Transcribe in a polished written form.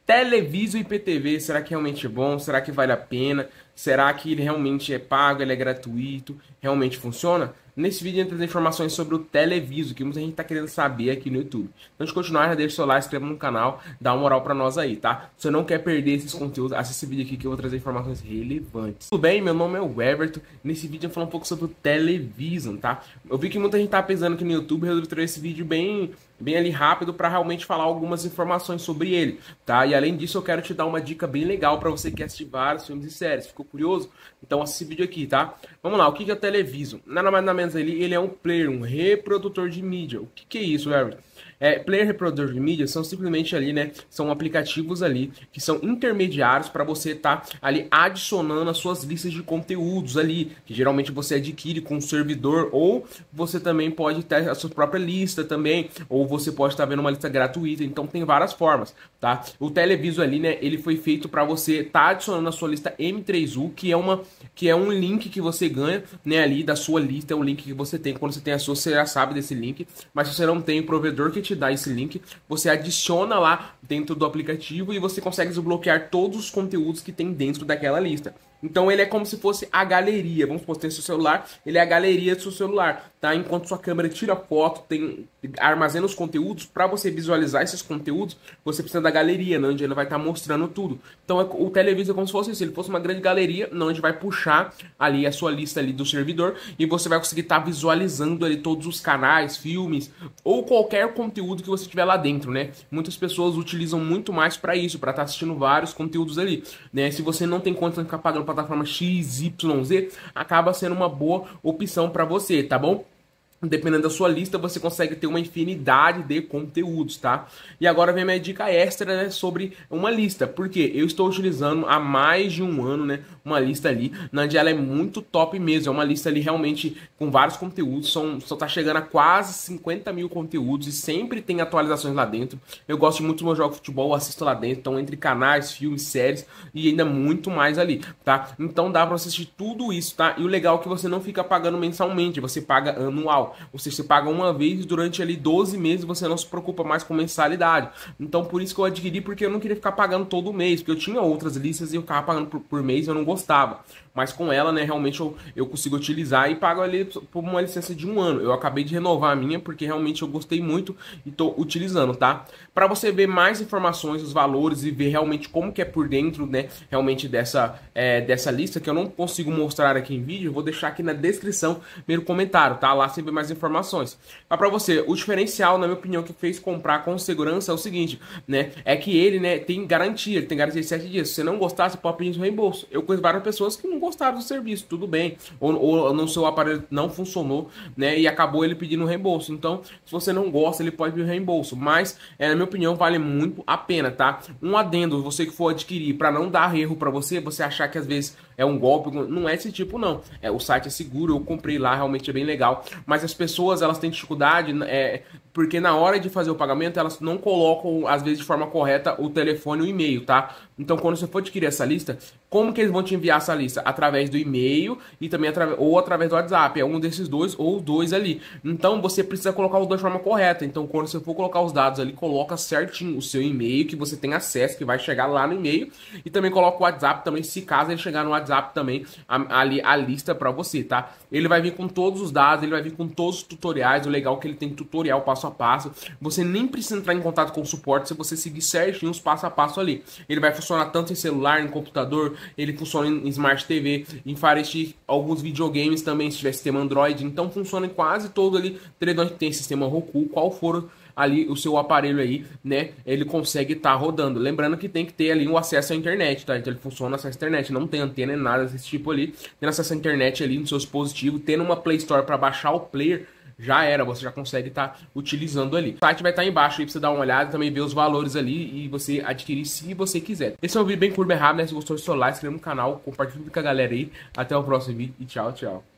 Television IPTV, será que realmente é bom? Será que vale a pena? Será que ele realmente é pago, ele é gratuito? Realmente funciona? Nesse vídeo eu trazer informações sobre o Television, que muita gente tá querendo saber aqui no YouTube. Antes de continuar, já deixa o seu like, se inscreva no canal, dá uma moral pra nós aí, tá? Se você não quer perder esses conteúdos, assista esse vídeo aqui que eu vou trazer informações relevantes. Tudo bem? Meu nome é o Everton. Nesse vídeo eu vou falar um pouco sobre o Television, tá? Eu vi que muita gente tá pesando aqui no YouTube, eu resolvi trazer esse vídeo bem ali rápido para realmente falar algumas informações sobre ele, tá? E além disso eu quero te dar uma dica bem legal para você que quer assistir vários filmes e séries. Ficou curioso? Então assiste esse vídeo aqui, tá? Vamos lá, o que é o Television? Nada mais nada menos ele é um player, um reprodutor de mídia. O que é isso, Everton? Player reprodutor de mídia são simplesmente ali, né? São aplicativos ali que são intermediários para você estar ali adicionando as suas listas de conteúdos ali, que geralmente você adquire com um servidor, ou você também pode ter a sua própria lista também, ou você pode estar vendo uma lista gratuita. Então tem várias formas, tá? O Television ali, né? Ele foi feito para você estar adicionando a sua lista M3U, que é um link que você ganha, né? Ali da sua lista, é um link que você tem. Quando você tem a sua, você já sabe desse link, mas se você não tem o provedor que te dá esse link, você adiciona lá dentro do aplicativo e você consegue desbloquear todos os conteúdos que tem dentro daquela lista. Então ele é como se fosse a galeria. Vamos supor, tem seu celular, ele é a galeria do seu celular, tá? Enquanto sua câmera tira foto, armazena os conteúdos, para você visualizar esses conteúdos, você precisa da galeria, né, onde ele vai estar mostrando tudo. Então o Television é como se fosse isso, ele fosse uma grande galeria, onde vai puxar ali a sua lista ali do servidor e você vai conseguir estar visualizando ali todos os canais, filmes ou qualquer conteúdo que você tiver lá dentro, né? Muitas pessoas utilizam muito mais para isso, para estar assistindo vários conteúdos ali, né? Se você não tem conta de ficar pagando plataforma X, Y, Z, acaba sendo uma boa opção para você, tá bom? Dependendo da sua lista, você consegue ter uma infinidade de conteúdos, tá? E agora vem minha dica extra, né, sobre uma lista. Porque eu estou utilizando há mais de um ano, né, uma lista ali, onde ela é muito top mesmo. É uma lista ali realmente com vários conteúdos. Só tá chegando a quase 50 mil conteúdos e sempre tem atualizações lá dentro. Eu gosto muito do meu jogo de futebol, eu assisto lá dentro. Então, entre canais, filmes, séries e ainda muito mais ali, tá? Então dá pra assistir tudo isso, tá? E o legal é que você não fica pagando mensalmente, você paga anual. Ou seja, você paga uma vez durante ali 12 meses, você não se preocupa mais com mensalidade. Então por isso que eu adquiri, porque eu não queria ficar pagando todo mês, porque eu tinha outras listas e eu ficava pagando por mês e eu não gostava. Mas com ela, né, realmente eu consigo utilizar e pago ali por uma licença de um ano. Eu acabei de renovar a minha porque realmente eu gostei muito e tô utilizando, tá? Para você ver mais informações, os valores e ver realmente como que é por dentro, né, realmente dessa lista, que eu não consigo mostrar aqui em vídeo, eu vou deixar aqui na descrição, no comentário, tá? Lá você vê mais informações. Mas para você, o diferencial, na minha opinião, que fez comprar com segurança é o seguinte, né, é que ele, né, tem garantia de 7 dias. Se você não gostar, você pode pedir reembolso. Eu conheço várias pessoas que não gostaram do serviço, tudo bem, ou no seu aparelho não funcionou, né, e acabou ele pedindo reembolso. Então, se você não gosta, ele pode pedir reembolso, mas na minha opinião vale muito a pena, tá? Um adendo, você que for adquirir, para não dar erro para você achar que às vezes é um golpe, não é esse tipo não. O site é seguro, eu comprei lá, realmente é bem legal, mas as pessoas elas têm dificuldade, porque na hora de fazer o pagamento elas não colocam às vezes de forma correta o telefone e o e-mail, tá? Então quando você for adquirir essa lista, como que eles vão te enviar essa lista? Através do e-mail e também através do WhatsApp. É um desses dois ou dois ali. Então você precisa colocar os dois de forma correta. Então quando você for colocar os dados ali, coloca certinho o seu e-mail que você tem acesso, que vai chegar lá no e-mail. E também coloca o WhatsApp também, se caso ele chegar no WhatsApp também, ali a lista pra você, tá? Ele vai vir com todos os dados, ele vai vir com todos os tutoriais. O legal é que ele tem tutorial passo a passo. Você nem precisa entrar em contato com o suporte se você seguir certinho os passo a passo ali. Ele vai funcionar tanto em celular, em computador, ele funciona em Smart TV, em Fire Stick, alguns videogames também, se tiver sistema Android. Então funciona em quase todo ali, televisão que tem sistema Roku, qual for ali o seu aparelho aí, né, ele consegue estar rodando. Lembrando que tem que ter ali o acesso à internet, tá? Então ele funciona acesso à internet, não tem antena nem nada desse tipo ali. Tendo acesso à internet ali no seu dispositivo, tendo uma Play Store para baixar o player, já era, você já consegue estar utilizando ali. O site vai estar embaixo aí pra você dar uma olhada, também ver os valores ali e você adquirir se você quiser. Esse é um vídeo bem curto, bem rápido, né? Se gostou, seu like, se inscreva no canal, compartilha com a galera aí. Até o próximo vídeo e tchau, tchau.